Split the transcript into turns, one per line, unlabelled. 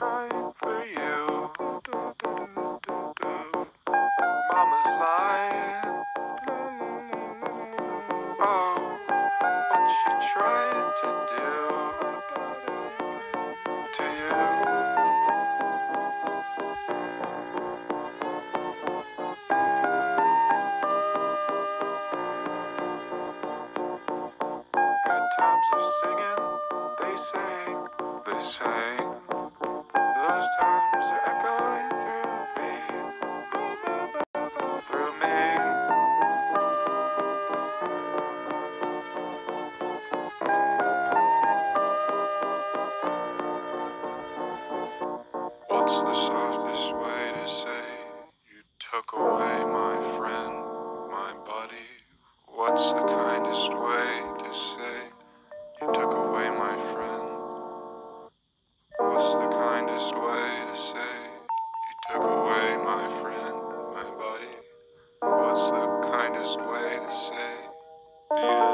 crying for you. Mama's lying. Oh, what's she trying to do to you? Good times of singing, they sang. Those times are echoing through me. What's the softest way to say you took away my friend, my buddy? What's the kindest way to say you took away my friend? What's the kindest way to say you took away my friend, my buddy? What's the kindest way to say